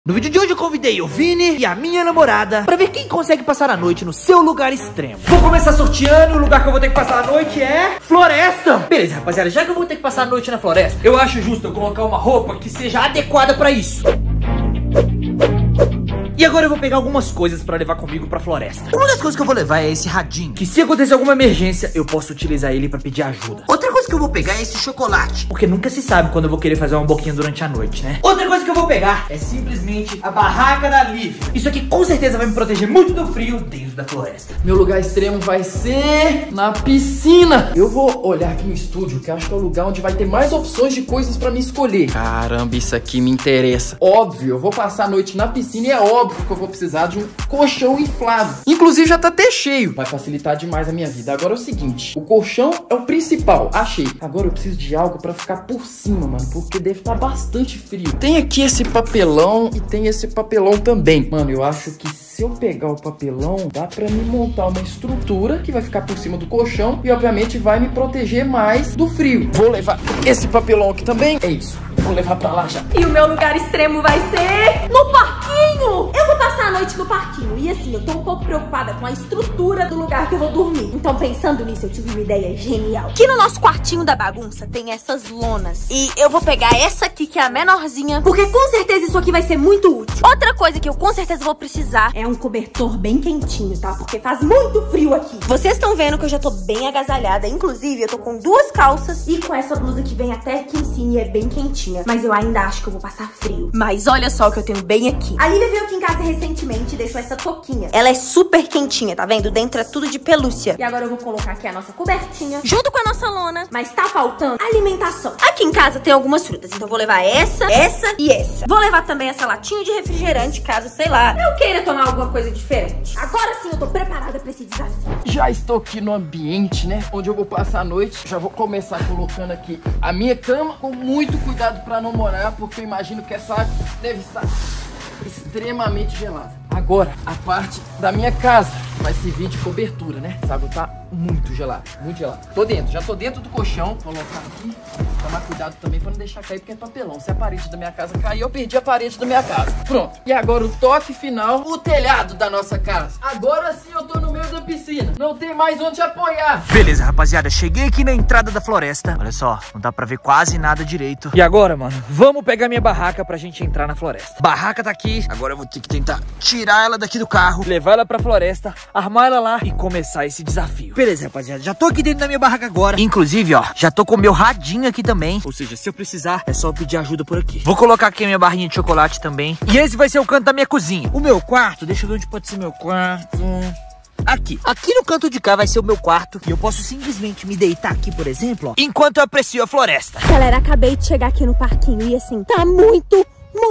No vídeo de hoje eu convidei o Vini e a minha namorada pra ver quem consegue passar a noite no seu lugar extremo. Vou começar sorteando. O lugar que eu vou ter que passar a noite é floresta. Beleza, rapaziada, já que eu vou ter que passar a noite na floresta, eu acho justo eu colocar uma roupa que seja adequada pra isso. E agora eu vou pegar algumas coisas pra levar comigo pra floresta. Uma das coisas que eu vou levar é esse radinho, que se acontecer alguma emergência, eu posso utilizar ele pra pedir ajuda. Outra coisa que eu vou pegar é esse chocolate, porque nunca se sabe quando eu vou querer fazer uma boquinha durante a noite, né? Outra coisa que eu vou pegar é simplesmente a barraca da Lívia. Isso aqui com certeza vai me proteger muito do frio dentro da floresta. Meu lugar extremo vai ser na piscina. Eu vou olhar aqui no estúdio, que acho que é o lugar onde vai ter mais opções de coisas pra me escolher. Caramba, isso aqui me interessa. Óbvio, eu vou passar a noite na piscina e é óbvio que eu vou precisar de um colchão inflável. Inclusive já tá até cheio. Vai facilitar demais a minha vida. Agora é o seguinte, o colchão é o principal, achei. Agora eu preciso de algo pra ficar por cima, mano, porque deve estar bastante frio. Tem aqui esse papelão e tem esse papelão também. Mano, eu acho que se eu pegar o papelão, dá pra me montar uma estrutura que vai ficar por cima do colchão e obviamente vai me proteger mais do frio. Vou levar esse papelão aqui também. É isso. Vou levar pra lá já. E o meu lugar extremo vai ser no parquinho. Eu vou passar a noite no parquinho. E assim, eu tô um pouco preocupada com a estrutura do lugar que eu vou dormir. Então, pensando nisso, eu tive uma ideia genial. Aqui no nosso quartinho da bagunça tem essas lonas. E eu vou pegar essa aqui, que é a menorzinha, porque com certeza isso aqui vai ser muito útil. Outra coisa que eu com certeza vou precisar é um cobertor bem quentinho, tá? Porque faz muito frio aqui. Vocês estão vendo que eu já tô bem agasalhada. Inclusive, eu tô com duas calças e com essa blusa que vem até aqui em cima e é bem quentinha. Mas eu ainda acho que eu vou passar frio. Mas olha só o que eu tenho bem aqui. A Lívia veio aqui em casa recentemente e deixou essa touquinha. Ela é super quentinha, tá vendo? Dentro é tudo de pelúcia. E agora eu vou colocar aqui a nossa cobertinha, junto com a nossa lona. Mas tá faltando alimentação. Aqui em casa tem algumas frutas, então eu vou levar essa e essa. Vou levar também essa latinha de refrigerante, caso, sei lá, eu queira tomar alguma coisa diferente. Agora sim eu tô preparada pra esse desafio. Já estou aqui no ambiente, né, onde eu vou passar a noite. Já vou começar colocando aqui a minha cama, com muito cuidado pra não molhar, porque eu imagino que essa água deve estar extremamente gelada. Agora, a parte da minha casa vai servir de cobertura, né? Essa água tá muito gelada, muito gelada. Tô dentro, já tô dentro do colchão. Vou colocar aqui, tomar cuidado também pra não deixar cair, porque é papelão. Se a parede da minha casa cair, eu perdi a parede da minha casa. Pronto. E agora o toque final, o telhado da nossa casa. Agora sim eu tô no meio da piscina. Não tem mais onde apoiar. Beleza, rapaziada, cheguei aqui na entrada da floresta. Olha só, não dá pra ver quase nada direito. E agora, mano, vamos pegar minha barraca pra gente entrar na floresta. Barraca tá aqui, agora eu vou ter que tentar tirar ela daqui do carro, levar ela pra floresta, armar ela lá e começar esse desafio. Beleza, rapaziada, já tô aqui dentro da minha barraca agora. Inclusive, ó, já tô com o meu radinho aqui também. Ou seja, se eu precisar, é só pedir ajuda por aqui. Vou colocar aqui a minha barrinha de chocolate também. E esse vai ser o canto da minha cozinha. O meu quarto, deixa eu ver onde pode ser meu quarto. Aqui no canto de cá vai ser o meu quarto. E eu posso simplesmente me deitar aqui, por exemplo, ó, enquanto eu aprecio a floresta. Galera, acabei de chegar aqui no parquinho e assim, tá muito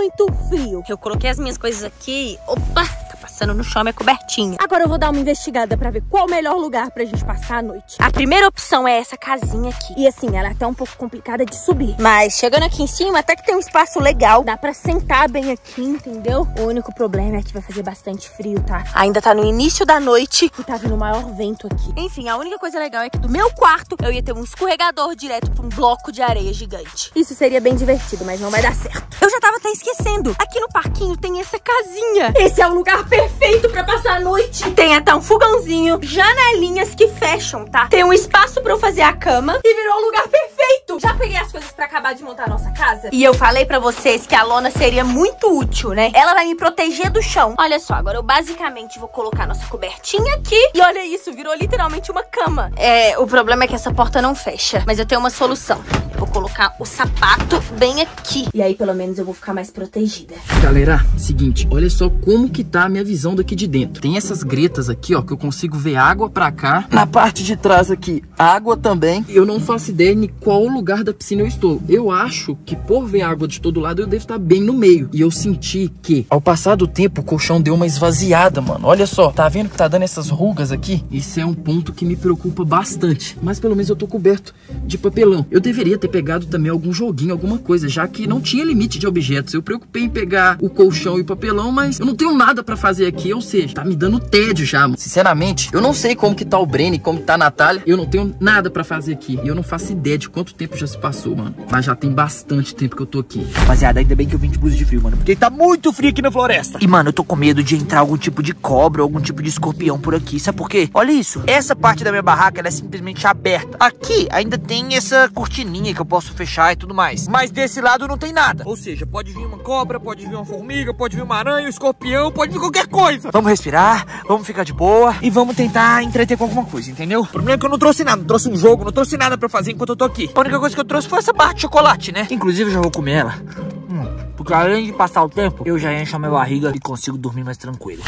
frio. Eu coloquei as minhas coisas aqui. Opa, tá passando no chão a minha cobertinha. Agora eu vou dar uma investigada pra ver qual o melhor lugar pra gente passar a noite. A primeira opção é essa casinha aqui. E assim, ela é até um pouco complicada de subir. Mas chegando aqui em cima, até que tem um espaço legal. Dá pra sentar bem aqui, entendeu? O único problema é que vai fazer bastante frio, tá? Ainda tá no início da noite e tá vindo o maior vento aqui. Enfim, a única coisa legal é que do meu quarto eu ia ter um escorregador direto pra um bloco de areia gigante. Isso seria bem divertido, mas não vai dar certo. Eu já tava até esquecendo. Aqui no parquinho tem essa casinha. Esse é o lugar perfeito pra passar a noite. Tem até um fogãozinho, janelinhas que fecham, tá? Tem um espaço pra eu fazer a cama e virou um lugar perfeito. Já peguei as coisas pra acabar de montar a nossa casa. E eu falei pra vocês que a lona seria muito útil, né? Ela vai me proteger do chão. Olha só, agora eu basicamente vou colocar nossa cobertinha aqui. E olha isso, virou literalmente uma cama. O problema é que essa porta não fecha. Mas eu tenho uma solução. Eu vou colocar o sapato bem aqui. E aí pelo menos eu vou ficar mais protegida. Galera, seguinte, olha só como que tá a minha visão daqui de dentro. Tem essas gretas aqui, ó, que eu consigo ver água pra cá. Na parte de trás aqui, água também. Eu não faço ideia em qual lugar da piscina eu estou. Eu acho que por ver água de todo lado, eu devo estar bem no meio. E eu senti que, ao passar do tempo, o colchão deu uma esvaziada, mano. Olha só, tá vendo que tá dando essas rugas aqui? Esse é um ponto que me preocupa bastante. Mas pelo menos eu tô coberto de papelão. Eu deveria ter pegado também algum joguinho, alguma coisa, já que não tinha limite de objetos. Eu preocupei em pegar o colchão e o papelão, mas eu não tenho nada pra fazer aqui, ou seja, tá me dando tédio já, mano. Sinceramente, eu não sei como que tá o Breno, como que tá a Natália. Eu não tenho nada pra fazer aqui. E eu não faço ideia de quanto tempo já se passou, mano. Mas já tem bastante tempo que eu tô aqui. Rapaziada, ainda bem que eu vim de blusa de frio, mano, porque tá muito frio aqui na floresta. E, mano, eu tô com medo de entrar algum tipo de cobra, algum tipo de escorpião por aqui. Sabe por quê? Olha isso. Essa parte da minha barraca, ela é simplesmente aberta. Aqui ainda tem essa cortininha que eu posso fechar e tudo mais. Mas desse lado não tem nada. Ou seja, pode vir uma cobra, pode vir uma formiga, pode vir uma aranha, um escorpião, pode vir qualquer coisa. Vamos respirar, vamos ficar de boa e vamos tentar entreter com alguma coisa, entendeu? O problema é que eu não trouxe nada, não trouxe um jogo, não trouxe nada pra fazer enquanto eu tô aqui. A única coisa que eu trouxe foi essa barra de chocolate, né? Inclusive eu já vou comer ela. Porque além de passar o tempo, eu já encho a minha barriga e consigo dormir mais tranquilo.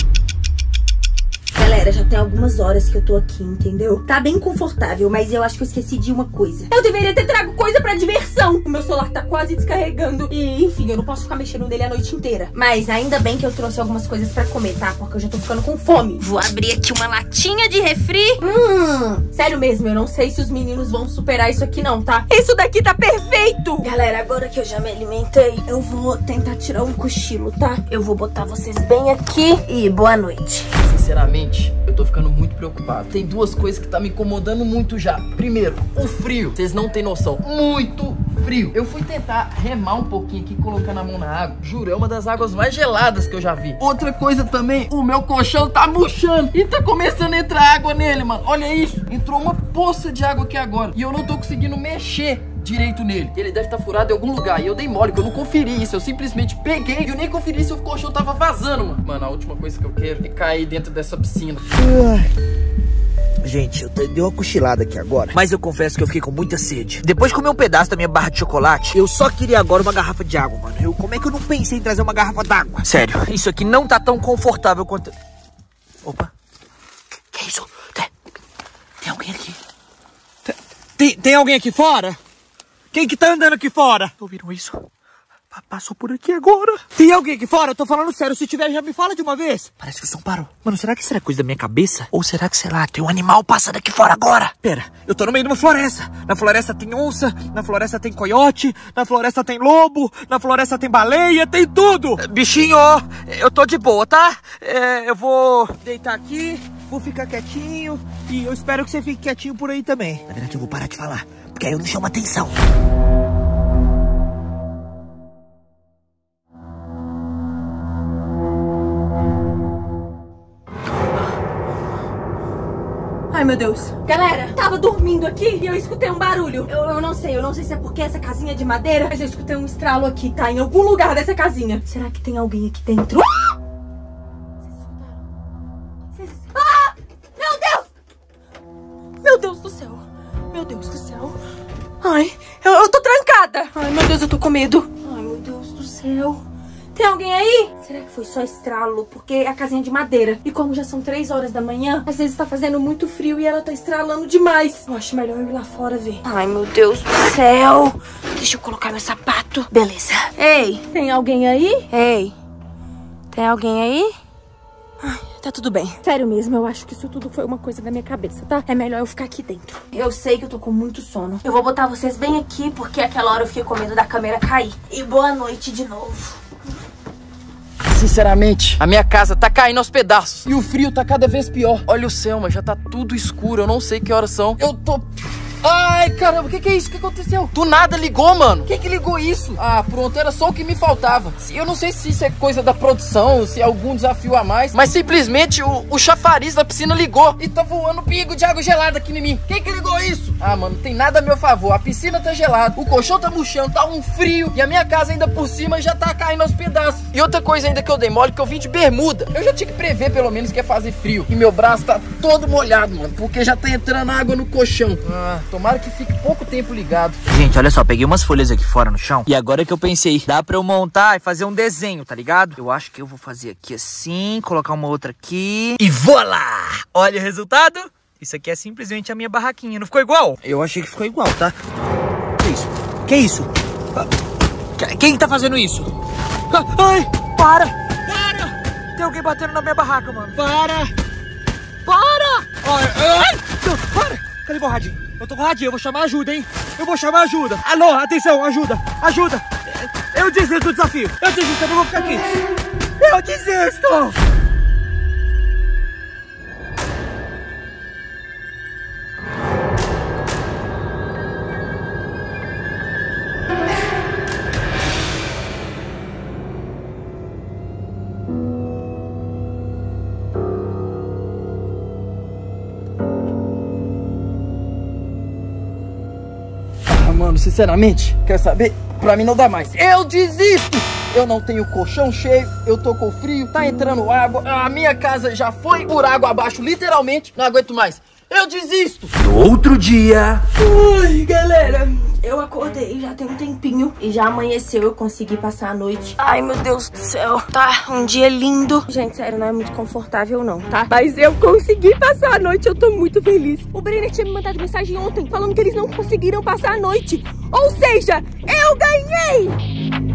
Galera, já tem algumas horas que eu tô aqui, entendeu? Tá bem confortável, mas eu acho que eu esqueci de uma coisa. Eu deveria ter trago coisa pra diversão. O meu celular tá quase descarregando. E, enfim, eu não posso ficar mexendo nele a noite inteira. Mas ainda bem que eu trouxe algumas coisas pra comer, tá? Porque eu já tô ficando com fome. Vou abrir aqui uma latinha de refri. Sério mesmo, eu não sei se os meninos vão superar isso aqui não, tá? Isso daqui tá perfeito! Galera, agora que eu já me alimentei, eu vou tentar tirar um cochilo, tá? Eu vou botar vocês bem aqui e boa noite. Sinceramente, eu tô ficando muito preocupado. Tem duas coisas que tá me incomodando muito já. Primeiro, o frio. Vocês não têm noção. Muito frio. Eu fui tentar remar um pouquinho aqui, colocando a mão na água. Juro, é uma das águas mais geladas que eu já vi. Outra coisa também, o meu colchão tá murchando e tá começando a entrar água nele, mano. Olha isso. Entrou uma poça de água aqui agora. E eu não tô conseguindo mexer direito nele. Ele deve estar furado em algum lugar. E eu dei mole, que eu não conferi isso. Eu simplesmente peguei e eu nem conferi se o colchão tava vazando, mano. Mano, a última coisa que eu quero é cair dentro dessa piscina. Gente, eu dei uma cochilada aqui agora, mas eu confesso que eu fiquei com muita sede. Depois de comer um pedaço da minha barra de chocolate, eu só queria agora uma garrafa de água, mano. Como é que eu não pensei em trazer uma garrafa d'água? Sério, isso aqui não tá tão confortável quanto... Opa. Que é isso? Tem alguém aqui. Tem alguém aqui fora? Quem que tá andando aqui fora? Ouviram isso? Passou por aqui agora. Tem alguém aqui fora? Eu tô falando sério. Se tiver, já me fala de uma vez. Parece que o som parou. Mano, será que será coisa da minha cabeça? Ou será que, sei lá, tem um animal passando aqui fora agora? Pera, eu tô no meio de uma floresta. Na floresta tem onça, na floresta tem coiote, na floresta tem lobo, na floresta tem baleia, tem tudo. Bichinho, eu tô de boa, tá? Eu vou deitar aqui, vou ficar quietinho e eu espero que você fique quietinho por aí também. Na verdade, eu vou parar de falar, porque aí eu não chamo atenção. Ai, meu Deus. Galera, tava dormindo aqui e eu escutei um barulho. Eu não sei se é porque essa casinha é de madeira, mas eu escutei um estralo aqui, tá? Em algum lugar dessa casinha. Será que tem alguém aqui dentro? Ah! Meu Deus! Meu Deus do céu. Meu Deus do céu. Ai, eu tô trancada. Ai, meu Deus, eu tô com medo. Ai, meu Deus do céu. Tem alguém aí? Será que foi só estralo? Porque a casinha é de madeira. E como já são 3 horas da manhã, às vezes tá fazendo muito frio e ela tá estralando demais. Eu acho melhor eu ir lá fora ver. Ai, meu Deus do céu. Deixa eu colocar meu sapato. Beleza. Ei, tem alguém aí? Ei, tem alguém aí? Ai, tá tudo bem. Sério mesmo, eu acho que isso tudo foi uma coisa da minha cabeça, tá? É melhor eu ficar aqui dentro. Eu sei que eu tô com muito sono. Eu vou botar vocês bem aqui, porque aquela hora eu fiquei com medo da câmera cair. E boa noite de novo. Sinceramente, a minha casa tá caindo aos pedaços e o frio tá cada vez pior. Olha o céu, mas já tá tudo escuro. Eu não sei que horas são. Eu tô... Ai, caramba, o que é isso? O que aconteceu? Do nada ligou, mano. Quem que ligou isso? Ah, pronto, era só o que me faltava. Eu não sei se isso é coisa da produção, se é algum desafio a mais, mas simplesmente o chafariz da piscina ligou e tá voando um pingo de água gelada aqui em mim. Quem que ligou isso? Ah, mano, não tem nada a meu favor. A piscina tá gelada, o colchão tá murchando, tá um frio e a minha casa ainda por cima já tá caindo aos pedaços. E outra coisa ainda que eu dei mole, que eu vim de bermuda. Eu já tinha que prever pelo menos que ia fazer frio. E meu braço tá todo molhado, mano, porque já tá entrando água no colchão. Tomara que fique pouco tempo ligado. Gente, olha só, peguei umas folhas aqui fora no chão. E agora que eu pensei, dá pra eu montar e fazer um desenho, tá ligado? Eu acho que eu vou fazer aqui assim, colocar uma outra aqui. E voilá! Olha o resultado. Isso aqui é simplesmente a minha barraquinha. Não ficou igual? Eu achei que ficou igual, tá? Que isso? Que isso? Quem tá fazendo isso? Ai, para! Para! Tem alguém batendo na minha barraca, mano. Para! Para! Ai, para! Cadê o radinho? Eu tô com radinho, eu vou chamar ajuda, hein? Eu vou chamar ajuda. Alô, atenção, ajuda, ajuda. Eu desisto do desafio. Eu desisto, eu não vou ficar aqui. Eu desisto. Mano, sinceramente, quer saber? Pra mim não dá mais. Eu desisto! Eu não tenho colchão cheio, eu tô com frio, tá entrando água, a minha casa já foi por água abaixo, literalmente, não aguento mais. Eu desisto! No outro dia... Ai, galera, eu acordei já tem um tempinho e já amanheceu, eu consegui passar a noite. Ai, meu Deus do céu, tá um dia lindo. Gente, sério, não é muito confortável não, tá? Mas eu consegui passar a noite, eu tô muito feliz. O Brenner tinha me mandado mensagem ontem falando que eles não conseguiram passar a noite. Ou seja, eu ganhei!